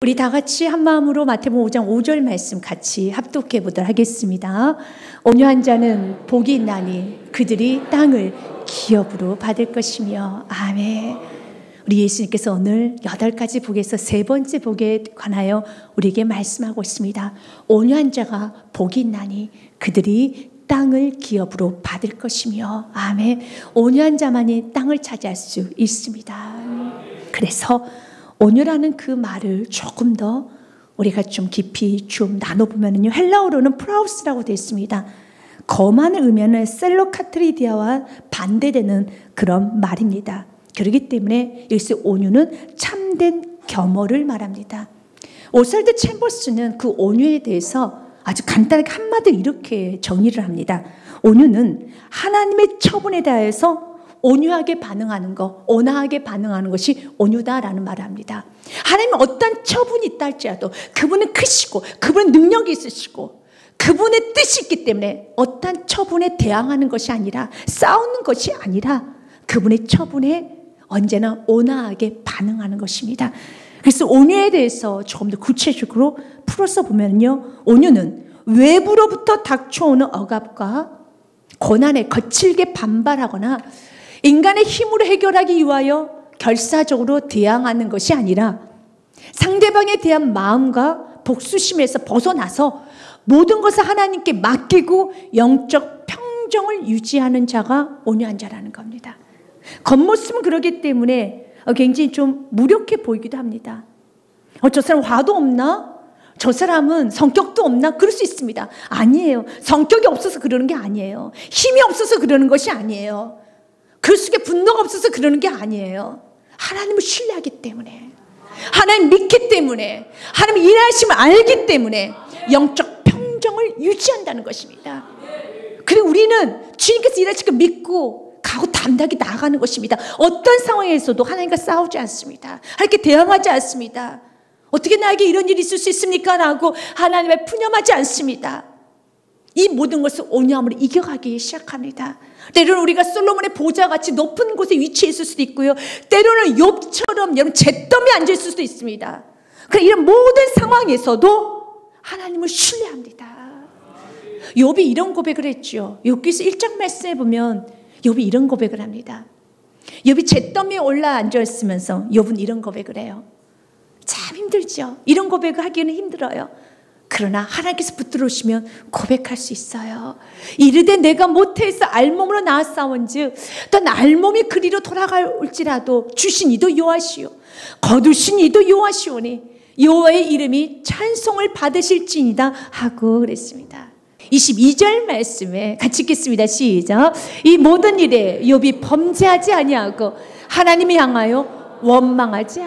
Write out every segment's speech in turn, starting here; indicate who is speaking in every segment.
Speaker 1: 우리 다 같이 한 마음으로 마태복음 5장 5절 말씀 같이 합독해 보도록 하겠습니다. 온유한 자는 복이 있나니 그들이 땅을 기업으로 받을 것이며. 아멘. 우리 예수님께서 오늘 8가지 복에서 3번째 복에 관하여 우리에게 말씀하고 있습니다. 온유한 자가 복이 있나니 그들이 땅을 기업으로 받을 것이며. 아멘. 온유한 자만이 땅을 차지할 수 있습니다. 그래서 온유라는 그 말을 조금 더 우리가 좀 깊이 좀 나눠보면요, 헬라어로는 프라우스라고 되어 있습니다. 거만의 의미는 셀로카트리디아와 반대되는 그런 말입니다. 그렇기 때문에 여기서 온유는 참된 겸허를 말합니다. 오살드 챔버스는 그 온유에 대해서 아주 간단하게 한마디로 이렇게 정의를 합니다. 온유는 하나님의 처분에 대해서 온유하게 반응하는 것, 온화하게 반응하는 것이 온유다라는 말을 합니다. 하나님은 어떤 처분이 있다 할지라도 그분은 크시고 그분은 능력이 있으시고 그분의 뜻이 있기 때문에 어떤 처분에 대항하는 것이 아니라 싸우는 것이 아니라 그분의 처분에 언제나 온화하게 반응하는 것입니다. 그래서 온유에 대해서 조금 더 구체적으로 풀어서 보면요, 온유는 외부로부터 닥쳐오는 억압과 고난에 거칠게 반발하거나 인간의 힘으로 해결하기 위하여 결사적으로 대항하는 것이 아니라 상대방에 대한 마음과 복수심에서 벗어나서 모든 것을 하나님께 맡기고 영적 평정을 유지하는 자가 온유한 자라는 겁니다. 겉모습은 그러기 때문에 굉장히 좀 무력해 보이기도 합니다. 저 사람 화도 없나? 저 사람은 성격도 없나? 그럴 수 있습니다. 아니에요. 성격이 없어서 그러는 게 아니에요. 힘이 없어서 그러는 것이 아니에요. 그 속에 분노가 없어서 그러는 게 아니에요. 하나님을 신뢰하기 때문에, 하나님 믿기 때문에, 하나님 일하심을 알기 때문에 영적 평정을 유지한다는 것입니다. 그리고 우리는 주님께서 일하실 걸 믿고 가고 담대하게 나아가는 것입니다. 어떤 상황에서도 하나님과 싸우지 않습니다. 하나님께 대항하지 않습니다. 어떻게 나에게 이런 일이 있을 수 있습니까? 라고 하나님을 푸념하지 않습니다. 이 모든 것을 온유함으로 이겨가기 시작합니다. 때로는 우리가 솔로몬의 보좌같이 높은 곳에 위치해 있을 수도 있고요, 때로는 욥처럼 여러분 잿더미에 앉아 있을 수도 있습니다. 그러나 이런 모든 상황에서도 하나님을 신뢰합니다. 욥이 이런 고백을 했죠. 욥기서 1장 말씀에 보면 욥이 이런 고백을 합니다. 욥이 잿더미에 올라 앉아 있으면서 욥은 이런 고백을 해요. 참 힘들죠. 이런 고백을 하기는 힘들어요. 그러나 하나님께서 붙들어오시면 고백할 수 있어요. 이르되 내가 모태에서 알몸으로 나았사온즉 또 알몸이 그리로 돌아갈지라도 주신 이도 여호와시오 거두신 이도 여호와시오니 여호와의 이름이 찬송을 받으실지니이다 하고 그랬습니다. 22절 말씀에 같이 읽겠습니다. 시작. 이 모든 일에 욥이 범죄하지 아니하고 하나님을 향하여 원망하지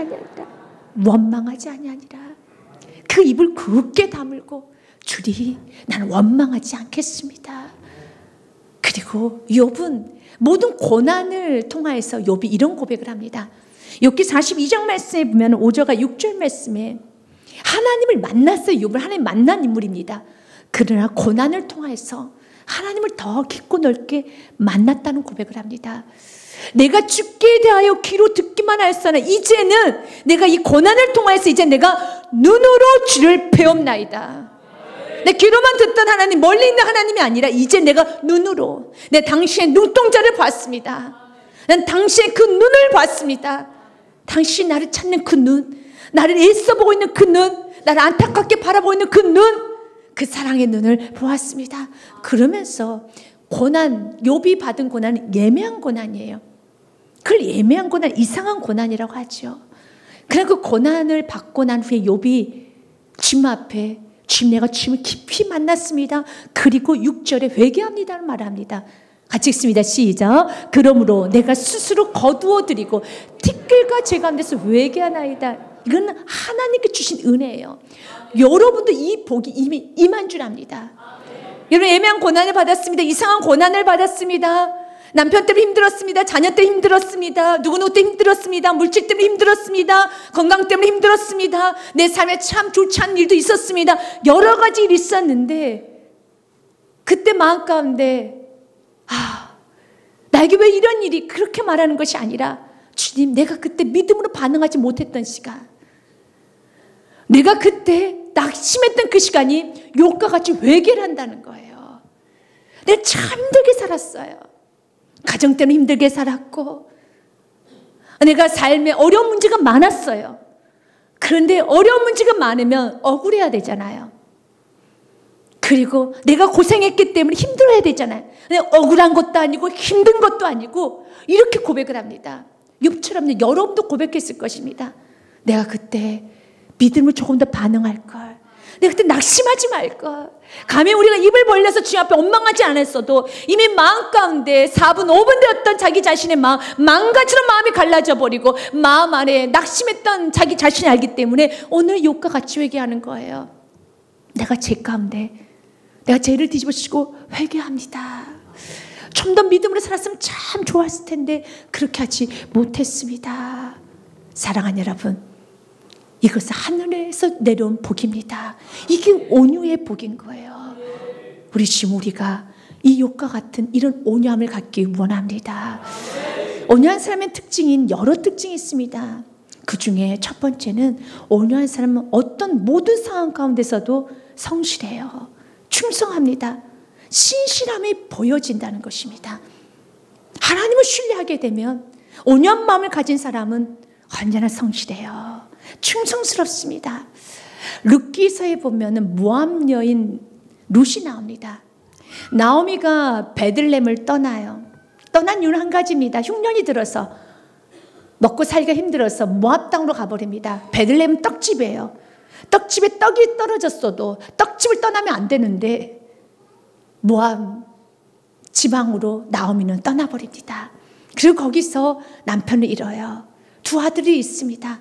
Speaker 1: 아니하니라. 그 입을 굳게 다물고 주리 나는 원망하지 않겠습니다. 그리고 욥은 모든 고난을 통하여서 욥이 이런 고백을 합니다. 욥기 42장 말씀에 보면 5절과 6절 말씀에 하나님을 만났어요. 욥을 하나님 만난 인물입니다. 그러나 고난을 통해서 하나님을 더 깊고 넓게 만났다는 고백을 합니다. 내가 죽게 대하여 귀로 듣기만 하였으나 이제는 내가 이 고난을 통해서 이제 내가 눈으로 주를 배움나이다. 내 귀로만 듣던 하나님, 멀리 있는 하나님이 아니라 이제 내가 눈으로 내 당신의 눈동자를 봤습니다. 난 당신의 그 눈을 봤습니다. 당신이 나를 찾는 그 눈, 나를 애써보고 있는 그 눈, 나를 안타깝게 바라보고 있는 그 눈, 그 사랑의 눈을 보았습니다. 그러면서 고난, 욥이 받은 고난은 예매한 고난이에요. 그걸 예매한 고난, 이상한 고난이라고 하죠. 그러나 그 고난을 받고 난 후에 욥이 주님 앞에 주님 내가 주님을 깊이 만났습니다. 그리고 6절에 회개합니다는 말을 합니다. 같이 읽습니다. 시작. 그러므로 내가 스스로 거두어 드리고 티끌과 제 가운데서 회개하나이다. 이건 하나님께 주신 은혜예요. 여러분도 이 복이 이미 임한 줄 압니다. 여러분 애매한 고난을 받았습니다. 이상한 고난을 받았습니다. 남편 때문에 힘들었습니다. 자녀 때문에 힘들었습니다. 누구누구 때문에 힘들었습니다. 물질 때문에 힘들었습니다. 건강 때문에 힘들었습니다. 내 삶에 참 좋지 않은 일도 있었습니다. 여러 가지 일이 있었는데 그때 마음 가운데 나에게 왜 이런 일이 그렇게 말하는 것이 아니라 주님 내가 그때 믿음으로 반응하지 못했던 시간 내가 그때 낙심했던 그 시간이 욕과 같이 회개를 한다는 거예요. 내가 참 힘들게 살았어요. 가정 때문에 힘들게 살았고, 내가 삶에 어려운 문제가 많았어요. 그런데 어려운 문제가 많으면 억울해야 되잖아요. 그리고 내가 고생했기 때문에 힘들어야 되잖아요. 억울한 것도 아니고 힘든 것도 아니고 이렇게 고백을 합니다. 욥처럼 여러분도 고백했을 것입니다. 내가 그때 믿음을 조금 더 반응할 걸. 내가 그때 낙심하지 말 걸. 감히 우리가 입을 벌려서 주님 앞에 원망하지 않았어도 이미 마음 가운데 4분 5분 되었던 자기 자신의 마음, 망가지는 마음이 갈라져 버리고 마음 안에 낙심했던 자기 자신이 알기 때문에 오늘 욥과 같이 회개하는 거예요. 내가 죄 가운데 내가 죄를 뒤집어쓰고 회개합니다. 좀 더 믿음으로 살았으면 참 좋았을 텐데 그렇게 하지 못했습니다. 사랑하는 여러분, 이것은 하늘에서 내려온 복입니다. 이게 온유의 복인 거예요. 우리 지금 우리가 이 욥과 같은 이런 온유함을 갖기 원합니다. 온유한 사람의 특징인 여러 특징이 있습니다. 그 중에 첫 번째는 온유한 사람은 어떤 모든 상황 가운데서도 성실해요. 충성합니다. 신실함이 보여진다는 것입니다. 하나님을 신뢰하게 되면 온유한 마음을 가진 사람은 언제나 성실해요. 충성스럽습니다. 룻기서에 보면은 모압 여인 룻이 나옵니다. 나오미가 베들레헴을 떠나요. 떠난 이유는 한 가지입니다. 흉년이 들어서 먹고 살기가 힘들어서 모압 땅으로 가버립니다. 베들레헴은 떡집이에요. 떡집에 떡이 떨어졌어도 떡집을 떠나면 안 되는데 모압 지방으로 나오미는 떠나버립니다. 그리고 거기서 남편을 잃어요. 두 아들이 있습니다.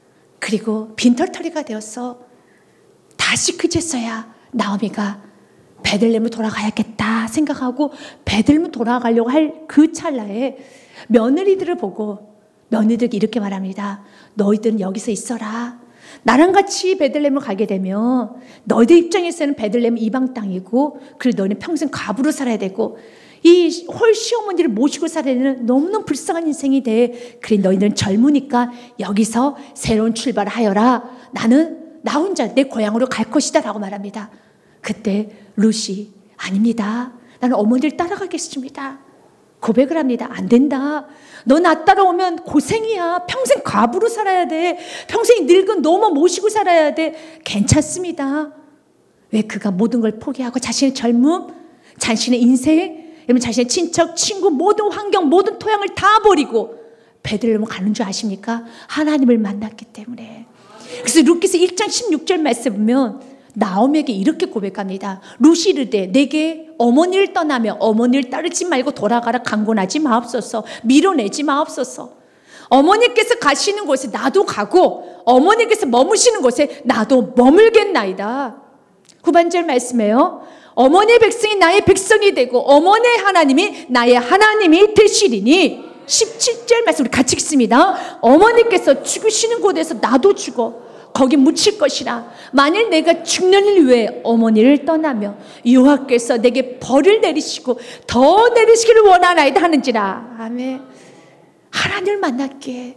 Speaker 1: 그리고 빈털터리가 되어서 다시 그제서야 나오미가 베들레헴으로 돌아가야겠다 생각하고 베들레헴으로 돌아가려고 할 그 찰나에 며느리들을 보고 며느리들에게 이렇게 말합니다. 너희들은 여기서 있어라. 나랑 같이 베들레헴을 가게 되면 너희들 입장에서는 베들레헴은 이방 땅이고 그리고 너희는 평생 과부로 살아야 되고 이 홀 시어머니를 모시고 살아야 되는 너무너무 불쌍한 인생이 돼. 그래 너희들은 젊으니까 여기서 새로운 출발을 하여라. 나는 나 혼자 내 고향으로 갈 것이다 라고 말합니다. 그때 룻이 아닙니다. 나는 어머니를 따라가겠습니다. 고백을 합니다. 안 된다. 너 나 따라오면 고생이야. 평생 과부로 살아야 돼. 평생 늙은 너무 모시고 살아야 돼. 괜찮습니다. 왜 그가 모든 걸 포기하고 자신의 젊음, 자신의 인생, 자신의 친척, 친구, 모든 환경, 모든 토양을 다 버리고 베들레헴 가는 줄 아십니까? 하나님을 만났기 때문에. 그래서 룻기서 1장 16절 말씀 보면 나오미에게 이렇게 고백합니다. 룻이 이르되 내게 어머니를 떠나며 어머니를 따르지 말고 돌아가라 강권하지 마옵소서. 밀어내지 마옵소서. 어머니께서 가시는 곳에 나도 가고 어머니께서 머무시는 곳에 나도 머물겠나이다. 후반절 말씀에요. 어머니의 백성이 나의 백성이 되고 어머니의 하나님이 나의 하나님이 되시리니 17절 말씀 우리 같이 읽습니다. 어머니께서 죽으시는 곳에서 나도 죽어 거기 묻힐 것이라. 만일 내가 죽는 일 위해 어머니를 떠나며 여호와께서 내게 벌을 내리시고 더 내리시기를 원하나이다 하는지라. 아멘. 하나님을 만났기에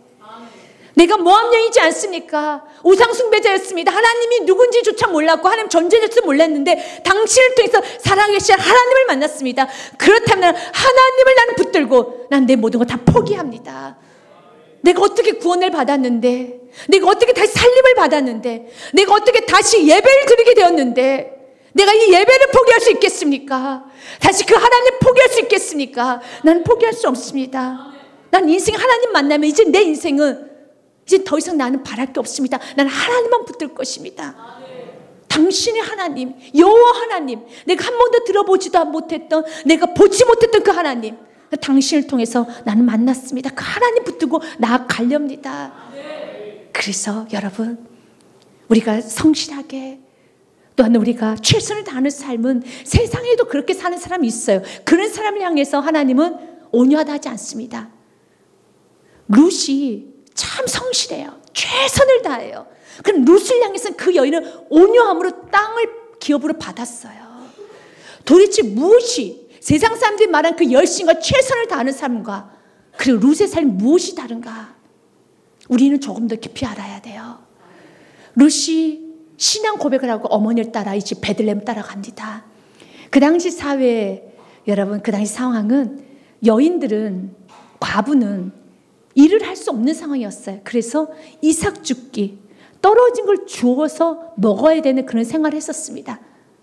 Speaker 1: 내가 모압 여인이지 않습니까? 우상숭배자였습니다. 하나님이 누군지조차 몰랐고 하나님 존재조차 몰랐는데 당신을 통해서 살아계신 하나님을 만났습니다. 그렇다면 하나님을 나는 붙들고 난 내 모든 거 다 포기합니다. 내가 어떻게 구원을 받았는데, 내가 어떻게 다시 살림을 받았는데, 내가 어떻게 다시 예배를 드리게 되었는데 내가 이 예배를 포기할 수 있겠습니까? 다시 그 하나님 포기할 수 있겠습니까? 나는 포기할 수 없습니다. 난 인생 하나님 만나면 이제 내 인생은 이제 더 이상 나는 바랄 게 없습니다. 나는 하나님만 붙들 것입니다. 당신의 하나님, 여호와 하나님, 내가 한 번도 들어보지도 못했던, 내가 보지 못했던 그 하나님, 당신을 통해서 나는 만났습니다. 그 하나님 붙들고 나아가렵니다. 그래서 여러분, 우리가 성실하게 또한 우리가 최선을 다하는 삶은 세상에도 그렇게 사는 사람이 있어요. 그런 사람을 향해서 하나님은 온유하다 하지 않습니다. 룻이 참 성실해요. 최선을 다해요. 그럼 룻을 향해서는 그 여인은 온유함으로 땅을 기업으로 받았어요. 도대체 무엇이 세상 사람들이 말한 그 열심과 최선을 다하는 삶과 그리고 룻의 삶이 무엇이 다른가? 우리는 조금 더 깊이 알아야 돼요. 룻이 신앙 고백을 하고 어머니를 따라 이제 베들레헴 따라갑니다. 그 당시 사회, 여러분, 그 당시 상황은 여인들은, 과부는 일을 할 수 없는 상황이었어요. 그래서 이삭 죽기, 떨어진 걸 주워서 먹어야 되는 그런 생활을 했었습니다.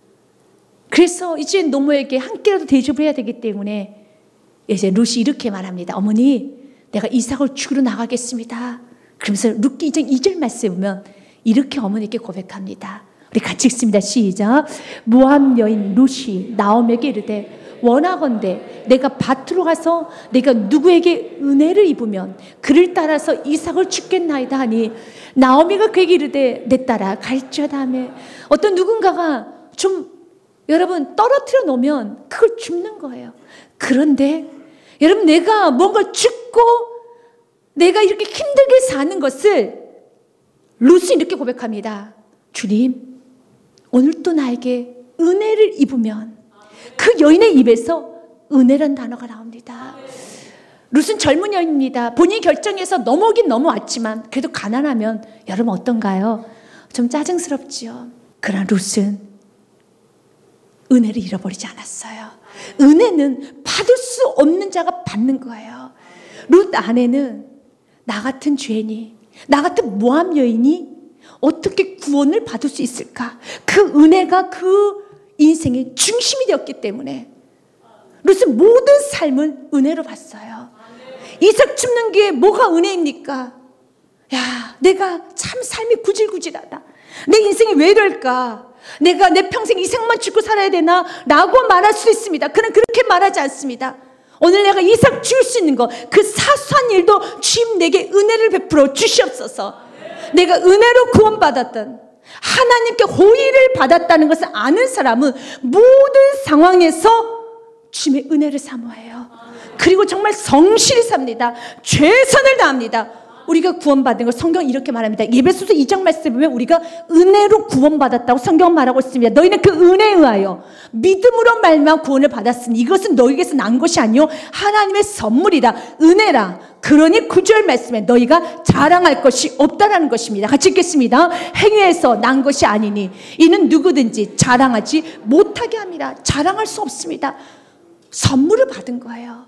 Speaker 1: 그래서 이제 노모에게 한 끼라도 대접을 해야 되기 때문에 이제 룻이 이렇게 말합니다. 어머니, 내가 이삭을 죽이러 나가겠습니다. 그러면서 룻기 2절 말씀에 보면 이렇게 어머니께 고백합니다. 우리 같이 읽습니다. 시작. 모압 여인 룻이 나오미에게 이르되 원하건대 내가 밭으로 가서 내가 누구에게 은혜를 입으면 그를 따라서 이삭을 죽겠나이다 하니 나오미가 그에게 이르되 내 딸아 갈지어다 하며, 어떤 누군가가 좀 여러분 떨어뜨려 놓으면 그걸 줍는 거예요. 그런데 여러분, 내가 뭔가 죽고 내가 이렇게 힘들게 사는 것을 룻이 이렇게 고백합니다. 주님, 오늘 또 나에게 은혜를 입으면, 그 여인의 입에서 은혜란 단어가 나옵니다. 룻은 젊은 여인입니다. 본인이 결정해서 넘어오긴 넘어왔지만 그래도 가난하면 여러분 어떤가요? 좀 짜증스럽지요. 그러나 룻은 은혜를 잃어버리지 않았어요. 은혜는 받을 수 없는 자가 받는 거예요. 룻 안에는 나 같은 죄인이, 나 같은 모압 여인이 어떻게 구원을 받을 수 있을까? 그 은혜가 그 인생의 중심이 되었기 때문에 룻은 모든 삶을 은혜로 봤어요. 이삭 줍는 게 뭐가 은혜입니까? 야, 내가 참 삶이 구질구질하다. 내 인생이 왜 이럴까? 내가 내 평생 이삭만 죽고 살아야 되나? 라고 말할 수 있습니다. 그는 그렇게 말하지 않습니다. 오늘 내가 이삭 죽일 수 있는 거, 그 사소한 일도 주님 내게 은혜를 베풀어 주시옵소서. 내가 은혜로 구원받았던, 하나님께 호의를 받았다는 것을 아는 사람은 모든 상황에서 주님의 은혜를 사모해요. 그리고 정말 성실히 삽니다. 최선을 다합니다. 우리가 구원받은 걸 성경은 이렇게 말합니다. 에베소서 2장 말씀에 보면 우리가 은혜로 구원받았다고 성경은 말하고 있습니다. 너희는 그 은혜에 의하여 믿음으로 말미암아 구원을 받았으니 이것은 너희에게서 난 것이 아니요 하나님의 선물이라. 은혜라. 그러니 9절 말씀에 너희가 자랑할 것이 없다라는 것입니다. 같이 읽겠습니다. 행위에서 난 것이 아니니 이는 누구든지 자랑하지 못하게 합니다. 자랑할 수 없습니다. 선물을 받은 거예요.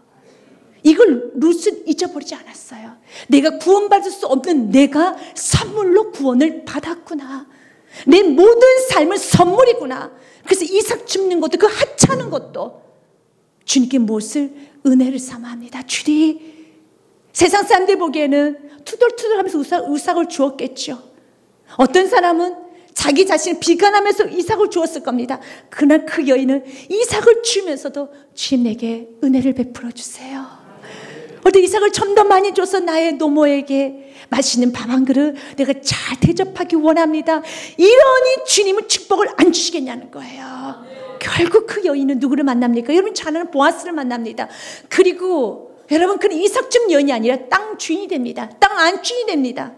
Speaker 1: 이걸 룻은 잊어버리지 않았어요. 내가 구원받을 수 없는 내가 선물로 구원을 받았구나. 내 모든 삶은 선물이구나. 그래서 이삭 줍는 것도, 그 하찮은 것도 주님께 무엇을? 은혜를 삼아합니다. 주님, 세상 사람들 보기에는 투덜투덜하면서 이삭을 주었겠죠. 어떤 사람은 자기 자신을 비관하면서 이삭을 주었을 겁니다. 그러나 그 여인은 이삭을 주면서도 주님 내게 은혜를 베풀어 주세요. 어떤 이삭을 좀 더 많이 줘서 나의 노모에게 맛있는 밥 한 그릇 내가 잘 대접하기 원합니다. 이러니 주님은 축복을 안 주시겠냐는 거예요. 결국 그 여인은 누구를 만납니까? 여러분 잘 아는 보아스를 만납니다. 그리고 여러분 그는 이삭 줍 여인이 아니라 땅 주인이 됩니다. 땅 안주인이 됩니다.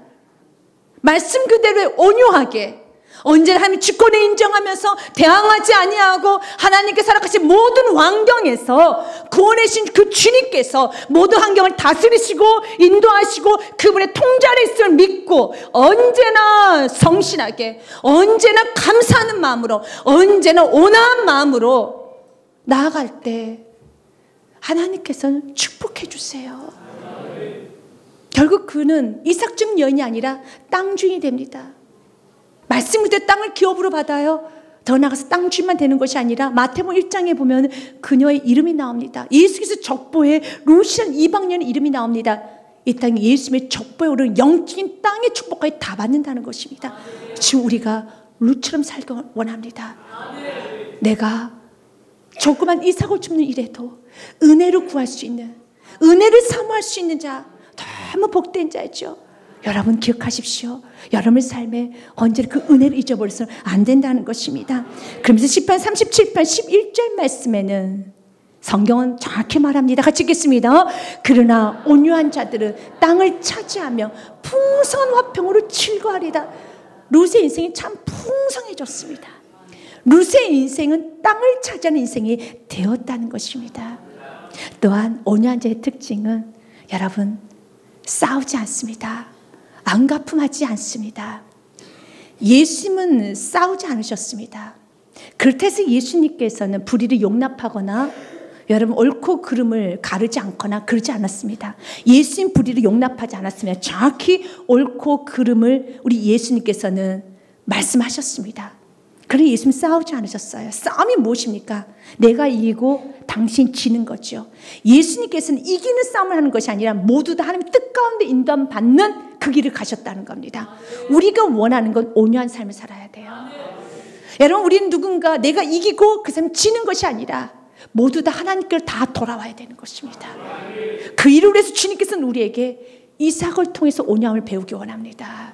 Speaker 1: 말씀 그대로 온유하게 언제나 하나님 주권을 인정하면서 대항하지 아니하고 하나님께서 허락하신 모든 환경에서 구원해 주신 그 주님께서 모든 환경을 다스리시고 인도하시고 그분의 통제 아래 있음을 믿고 언제나 성실하게, 언제나 감사하는 마음으로, 언제나 온화한 마음으로 나아갈 때 하나님께서는 축복해 주세요. 결국 그는 이삭 줍 여인이 아니라 땅 주인이 됩니다. 말씀 그대로 땅을 기업으로 받아요. 더 나아가서 땅 주인만 되는 것이 아니라 마태복음 1장에 보면 그녀의 이름이 나옵니다. 예수께서 족보에 룻이라는 이방인의 이름이 나옵니다. 이 땅이 예수님의 족보에 오르는 영적인 땅의 축복까지 다 받는다는 것입니다. 지금 우리가 룻처럼 살기 원합니다. 내가 조그만 이삭을 줍는 일에도 은혜로 구할 수 있는, 은혜를 사모할 수 있는 자, 너무 복된 자죠. 여러분 기억하십시오. 여러분의 삶에 언제나 그 은혜를 잊어버려서는 안 된다는 것입니다. 그러면서 10편 37편 11절 말씀에는 성경은 정확히 말합니다. 같이 읽겠습니다. 그러나 온유한 자들은 땅을 차지하며 풍성한 화평으로 즐거워하리다. 룻의 인생이 참 풍성해졌습니다. 룻의 인생은 땅을 차지하는 인생이 되었다는 것입니다. 또한 온유한 자의 특징은 여러분 싸우지 않습니다. 안가품하지 않습니다. 예수님은 싸우지 않으셨습니다. 그렇다고 예수님께서는 불의를 용납하거나 여러분 옳고 그름을 가르지 않거나 그러지 않았습니다. 예수님 불의를 용납하지 않았습니다. 정확히 옳고 그름을 우리 예수님께서는 말씀하셨습니다. 그러나 예수님 싸우지 않으셨어요. 싸움이 무엇입니까? 내가 이기고 당신 지는 거죠. 예수님께서는 이기는 싸움을 하는 것이 아니라 모두 다 하나님의 뜻 가운데 인도함 받는 그 길을 가셨다는 겁니다. 우리가 원하는 건 온유한 삶을 살아야 돼요. 여러분, 우리는 누군가 내가 이기고 그 사람이 지는 것이 아니라 모두 다 하나님께 다 돌아와야 되는 것입니다. 그 일을 위해서 주님께서는 우리에게 이삭을 통해서 온유함을 배우기 원합니다.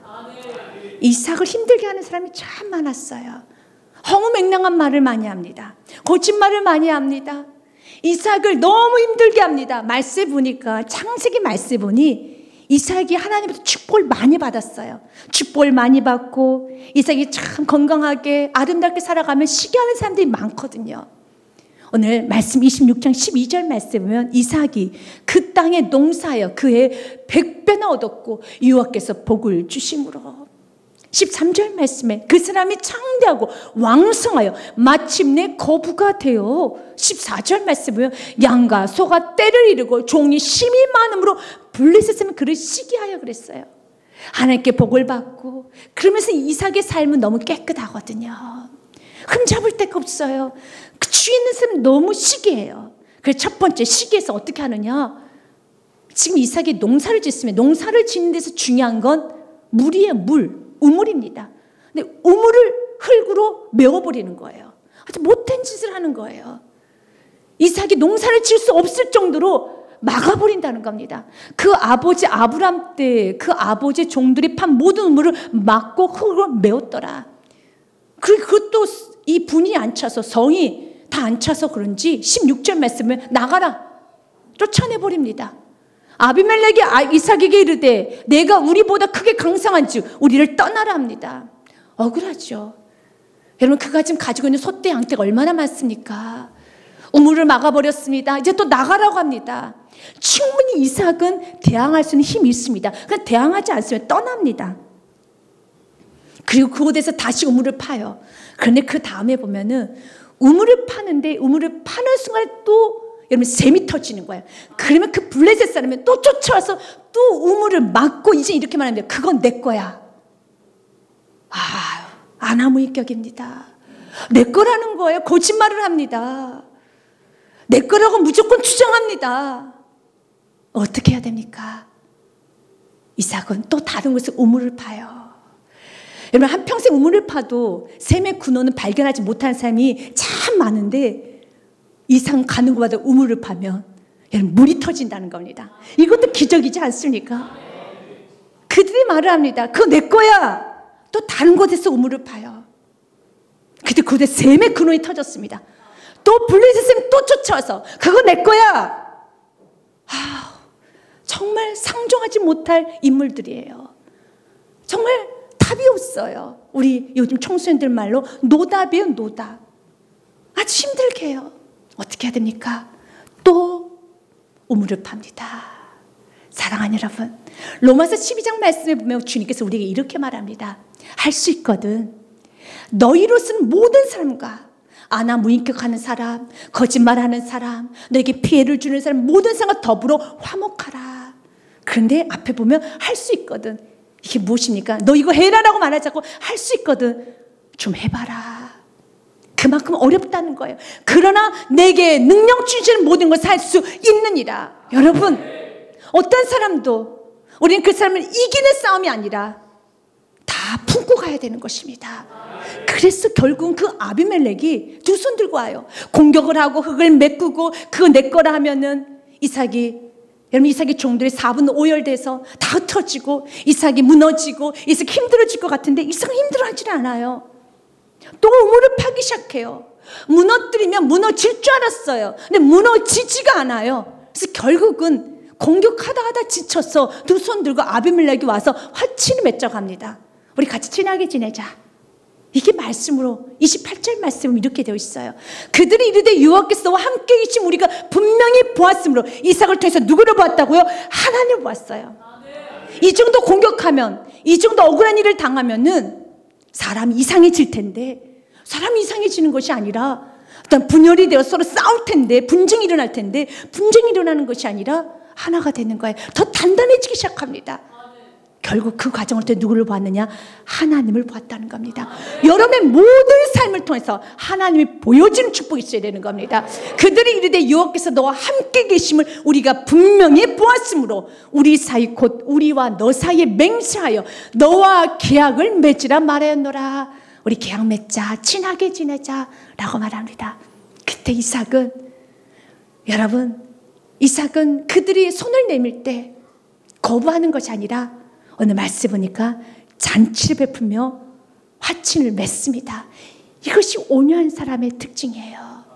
Speaker 1: 이삭을 힘들게 하는 사람이 참 많았어요. 허무맹랑한 말을 많이 합니다. 거짓말을 많이 합니다. 이삭을 너무 힘들게 합니다. 말세 보니까, 창세기 말세 보니 이삭이 하나님부터 축복을 많이 받았어요. 축복을 많이 받고 이삭이 참 건강하게 아름답게 살아가면 시기하는 사람들이 많거든요. 오늘 말씀 26장 12절 말씀 보면 이삭이 그 땅에 농사하여 그해 100배나 얻었고 여호와께서 복을 주심으로. 13절 말씀에 그 사람이 창대하고 왕성하여 마침내 거부가 되어 14절 말씀 보면 양과 소가 때를 이루고 종이 심히 많음으로 블레셋은 그를 시기하여 그랬어요. 하나님께 복을 받고 그러면서 이삭의 삶은 너무 깨끗하거든요. 흠잡을 데가 없어요. 그 주위에 있는 사람 너무 시기해요. 그래서 첫 번째 시기해서 어떻게 하느냐, 지금 이삭이 농사를 짓으면 농사를 짓는 데서 중요한 건 물이에요. 물, 우물입니다. 근데 우물을 흙으로 메워버리는 거예요. 아주 못된 짓을 하는 거예요. 이삭이 농사를 지을 수 없을 정도로 막아버린다는 겁니다. 그 아버지 아브람 때 그 아버지 종들이 판 모든 우물을 막고 흙으로 메웠더라. 그리고 그것도 이 분이 안 차서, 성이 다 안 차서 그런지 16절 말씀에 나가라 쫓아내버립니다. 아비멜렉이 이삭에게 이르되 내가 우리보다 크게 강성한 즉 우리를 떠나라 합니다. 억울하죠. 여러분, 그가 지금 가지고 있는 소떼 양떼가 얼마나 많습니까? 우물을 막아버렸습니다. 이제 또 나가라고 합니다. 충분히 이삭은 대항할 수 있는 힘이 있습니다. 그냥 대항하지 않으면 떠납니다. 그리고 그곳에서 다시 우물을 파요. 그런데 그 다음에 보면은 우물을 파는데 우물을 파는 순간에 또 여러분 샘이 터지는 거예요. 그러면 그 블레셋 사람이 또 쫓아와서 또 우물을 막고 이제 이렇게 말합니다. 그건 내 거야. 아나무인격입니다. 내 거라는 거예요. 거짓말을 합니다. 내 거라고 무조건 주장합니다. 어떻게 해야 됩니까? 이삭은 또 다른 곳에서 우물을 파요. 여러분, 한평생 우물을 파도 샘의 근원은 발견하지 못한 사람이 참 많은데 이삭 가는 곳마다 우물을 파면 여러분 물이 터진다는 겁니다. 이것도 기적이지 않습니까? 그들이 말을 합니다. 그거 내 거야. 또 다른 곳에서 우물을 파요. 근데 그곳에 샘의 근원이 터졌습니다. 또 블레셋 또 쫓아와서 그거 내 거야. 정말 상종하지 못할 인물들이에요. 정말 답이 없어요. 우리 요즘 청소년들 말로 노답이에요. 노답. 아주 힘들게 해요. 어떻게 해야 됩니까? 또 우물을 팝니다. 사랑하는 여러분, 로마서 12장 말씀에 보면 주님께서 우리에게 이렇게 말합니다. 할 수 있거든. 너희로서는 모든 사람과 아나무인격하는 사람, 거짓말하는 사람, 너에게 피해를 주는 사람, 모든 사람과 더불어 화목하라. 그런데 앞에 보면 할 수 있거든. 이게 무엇입니까? 너 이거 해라라고 말하지 않고 할 수 있거든. 좀 해봐라. 그만큼 어렵다는 거예요. 그러나 내게 능력 주시는 모든 걸 살 수 있느니라. 여러분, 어떤 사람도 우리는 그 사람을 이기는 싸움이 아니라 다 품고 가야 되는 것입니다. 그래서 결국은 그 아비멜렉이 두 손 들고 와요. 공격을 하고 흙을 메꾸고 그거 내 거라 하면은 여러분 이삭이 종들이 4분 오열돼서 다 흩어지고 이삭이 무너지고 이삭이 힘들어질 것 같은데 이삭은 힘들어하지 않아요. 또 우물을 파기 시작해요. 무너뜨리면 무너질 줄 알았어요. 근데 무너지지가 않아요. 그래서 결국은 공격하다 지쳐서 두 손 들고 아비멜렉이 와서 화친을 맺어갑니다. 우리 같이 친하게 지내자. 이게 말씀으로 28절 말씀은 이렇게 되어 있어요. 그들이 이르되 여호와께서 너와 함께 계심 우리가 분명히 보았으므로. 이삭을 통해서 누구를 보았다고요? 하나님을 보았어요. 이 정도 공격하면, 이 정도 억울한 일을 당하면은 사람이 이상해질 텐데, 사람이 이상해지는 것이 아니라 어떤 분열이 되어 서로 싸울 텐데, 분쟁이 일어날 텐데, 분쟁이 일어나는 것이 아니라 하나가 되는 거예요. 더 단단해지기 시작합니다. 결국 그 과정을 통해 누구를 보았느냐? 하나님을 보았다는 겁니다. 여러분의 모든 삶을 통해서 하나님이 보여지는 축복이 있어야 되는 겁니다. 그들이 이르되 여호와께서 너와 함께 계심을 우리가 분명히 보았으므로 우리 사이 곧 우리와 너 사이에 맹세하여 너와 계약을 맺으라 말하였노라. 우리 계약 맺자, 친하게 지내자 라고 말합니다. 그때 이삭은, 여러분, 이삭은 그들이 손을 내밀 때 거부하는 것이 아니라 오늘 말씀 보니까 잔치를 베풀며 화친을 맺습니다. 이것이 온유한 사람의 특징이에요.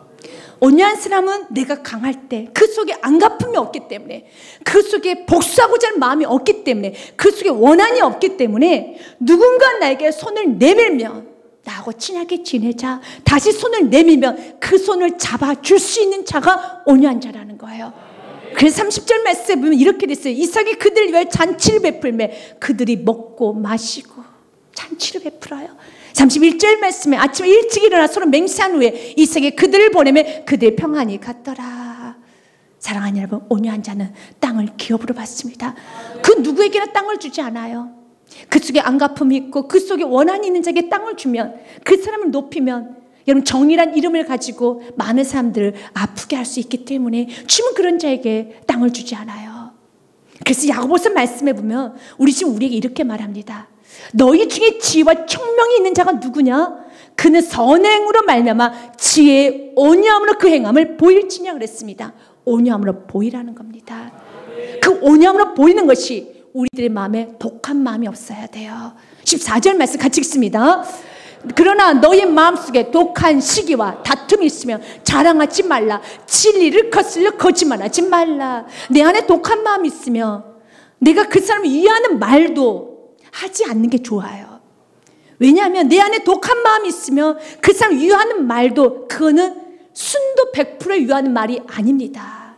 Speaker 1: 온유한 사람은 내가 강할 때 그 속에 안갚음이 없기 때문에, 그 속에 복수하고자 하는 마음이 없기 때문에, 그 속에 원한이 없기 때문에 누군가 나에게 손을 내밀면 나하고 친하게 지내자, 다시 손을 내밀면 그 손을 잡아줄 수 있는 자가 온유한 자라는 거예요. 그래서 30절 말씀에 보면 이렇게 됐어요. 이삭이 그들을 위하여 잔치를 베풀매 그들이 먹고 마시고 잔치를 베풀어요. 31절 말씀에 아침에 일찍 일어나 서로 맹세한 후에 이삭이 그들을 보내매 그들의 평안이 갔더라. 사랑하는 여러분, 온유한 자는 땅을 기업으로 받습니다. 그 누구에게나 땅을 주지 않아요. 그 속에 안갚음이 있고 그 속에 원한이 있는 자에게 땅을 주면, 그 사람을 높이면, 여러분, 정의란 이름을 가지고 많은 사람들을 아프게 할 수 있기 때문에 주님은 그런 자에게 땅을 주지 않아요. 그래서 야고보서 말씀해 보면 우리에게 이렇게 말합니다. 너희 중에 지혜와 총명이 있는 자가 누구냐? 그는 선행으로 말미암아 지혜의 온유함으로 그 행함을 보일지냐 그랬습니다. 온유함으로 보이라는 겁니다. 그 온유함으로 보이는 것이 우리들의 마음에 독한 마음이 없어야 돼요. 14절 말씀 같이 읽습니다. 그러나 너희 마음속에 독한 시기와 다툼이 있으면 자랑하지 말라. 진리를 거슬려 거짓말하지 말라. 내 안에 독한 마음이 있으면 내가 그 사람을 위하는 말도 하지 않는 게 좋아요. 왜냐하면 내 안에 독한 마음이 있으면 그 사람을 위하는 말도, 그거는 순도 100% 위하는 말이 아닙니다.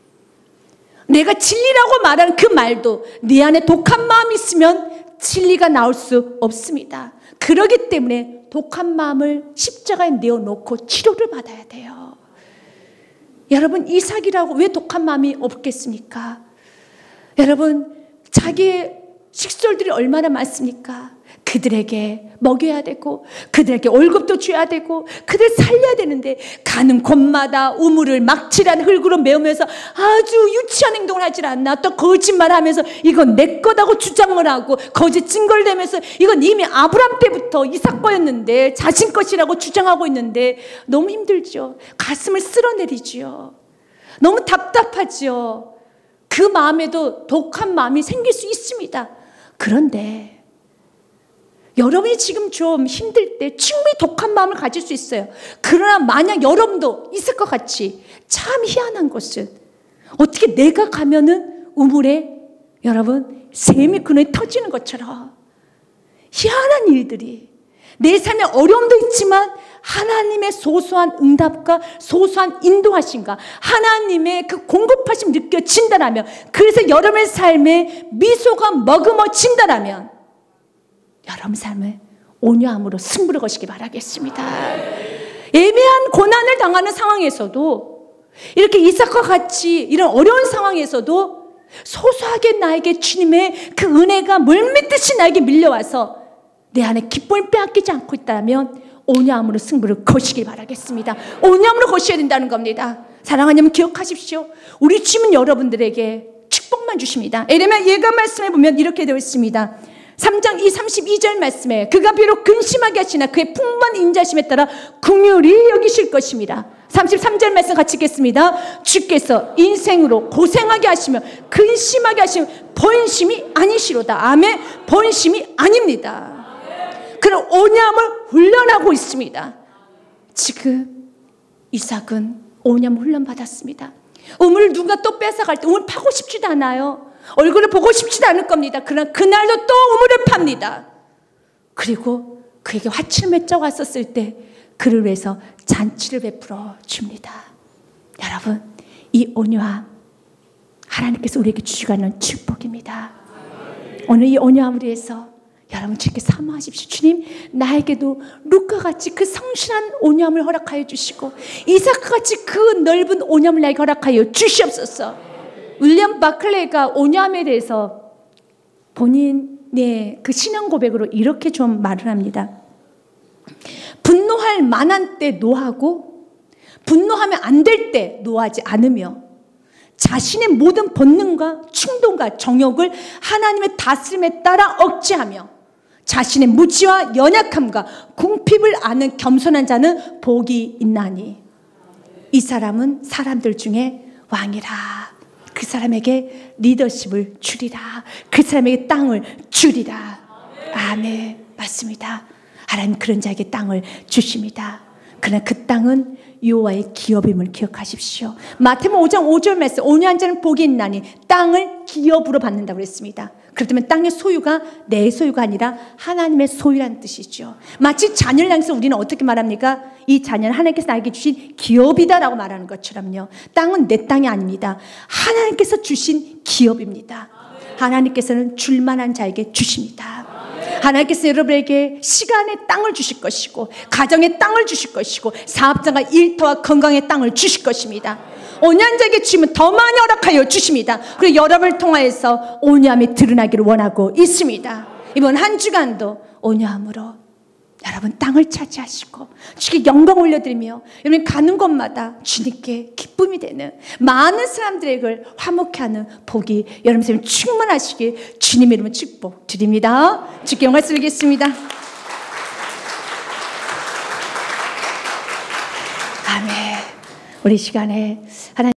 Speaker 1: 내가 진리라고 말하는 그 말도 내 안에 독한 마음이 있으면 진리가 나올 수 없습니다. 그렇기 때문에 독한 마음을 십자가에 내어놓고 치료를 받아야 돼요. 여러분, 이삭이라고 왜 독한 마음이 없겠습니까? 여러분, 자기의 식솔들이 얼마나 많습니까? 그들에게 먹여야 되고 그들에게 월급도 줘야 되고 그들 살려야 되는데 가는 곳마다 우물을 막칠한 흙으로 메우면서 아주 유치한 행동을 하질 않나. 또 거짓말하면서 이건 내 거다고 주장을 하고 거짓 증거를 대면서 이건 이미 아브람 때부터 이삭 거였는데 자신 것이라고 주장하고 있는데 너무 힘들죠. 가슴을 쓸어내리죠. 너무 답답하죠. 그 마음에도 독한 마음이 생길 수 있습니다. 그런데 여러분이 지금 좀 힘들 때 충분히 독한 마음을 가질 수 있어요. 그러나 만약 여러분도 있을 것 같이 참 희한한 것은, 어떻게 내가 가면은 우물에 여러분 샘이 그늘에 터지는 것처럼 희한한 일들이, 내 삶에 어려움도 있지만 하나님의 소소한 응답과 소소한 인도하심과 하나님의 그 공급하심 느껴진다라면, 그래서 여러분의 삶에 미소가 머금어진다라면 여러분 삶을 온유함으로 승부를 거시기 바라겠습니다. 애매한 고난을 당하는 상황에서도, 이렇게 이삭과 같이 이런 어려운 상황에서도 소소하게 나에게 주님의 그 은혜가 물밀듯이 나에게 밀려와서 내 안에 기쁨을 빼앗기지 않고 있다면 온유함으로 승부를 거시기 바라겠습니다. 온유함으로 거셔야 된다는 겁니다. 사랑하는 여러분, 기억하십시오. 우리 주님은 여러분들에게 축복만 주십니다. 에레미야 예가 말씀해 보면 이렇게 되어 있습니다. 3장 32절 말씀에 그가 비록 근심하게 하시나 그의 풍부한 인자심에 따라 긍휼히 여기실 것입니다. 33절 말씀 같이 읽겠습니다. 주께서 인생으로 고생하게 하시며 근심하게 하시면 번심이 아니시로다. 아멘. 번심이 아닙니다. 그런 온유함을 훈련하고 있습니다. 지금 이삭은 온유함 훈련 받았습니다. 우물을 누가 또 뺏어갈 때 우물 파고 싶지도 않아요. 얼굴을 보고 싶지도 않을 겁니다. 그러나 그날도 또 우물을 팝니다. 그리고 그에게 화친을 맺어 왔었을 때 그를 위해서 잔치를 베풀어 줍니다. 여러분, 이 온유함 하나님께서 우리에게 주시는 축복입니다. 오늘 이 온유함을 위해서 여러분 주께 사모하십시오. 주님, 나에게도 룻과같이 그 성실한 온유함을 허락하여 주시고 이삭같이 그 넓은 온유함을 나에게 허락하여 주시옵소서. 윌리엄 바클레이가 온유함에 대해서 본인의 그 신앙 고백으로 이렇게 좀 말을 합니다. 분노할 만한 때 노하고 분노하면 안 될 때 노하지 않으며 자신의 모든 본능과 충동과 정욕을 하나님의 다스림에 따라 억제하며 자신의 무지와 연약함과 궁핍을 아는 겸손한 자는 복이 있나니 이 사람은 사람들 중에 왕이라. 그 사람에게 리더십을 주리라. 그 사람에게 땅을 주리라. 아멘. 맞습니다. 하나님 그런 자에게 땅을 주십니다. 그러나 그 땅은 여호와의 기업임을 기억하십시오. 마태복음 5장 5절 말씀, 온유한 자는 복이 있나니 땅을 기업으로 받는다고 그랬습니다. 그렇다면 땅의 소유가 내 소유가 아니라 하나님의 소유라는 뜻이죠. 마치 자녀를 향해서 우리는 어떻게 말합니까? 이 자녀는 하나님께서 나에게 주신 기업이다라고 말하는 것처럼요. 땅은 내 땅이 아닙니다. 하나님께서 주신 기업입니다. 하나님께서는 줄만한 자에게 주십니다. 하나님께서 여러분에게 시간의 땅을 주실 것이고 가정의 땅을 주실 것이고 사업장과 일터와 건강의 땅을 주실 것입니다. 온유한 자에게 주시면 더 많이 허락하여 주십니다. 그리고 여러분을 통하여서 온유함이 드러나기를 원하고 있습니다. 이번 한 주간도 온유함으로 여러분 땅을 차지하시고 주께 영광 올려드리며 여러분 가는 곳마다 주님께 기쁨이 되는 많은 사람들에게 화목해 하는 복이 여러분 삶에 충만하시길 주님의 이름으로 축복 드립니다. 주께 영광 드리겠습니다. 아멘. 우리 시간에 하나님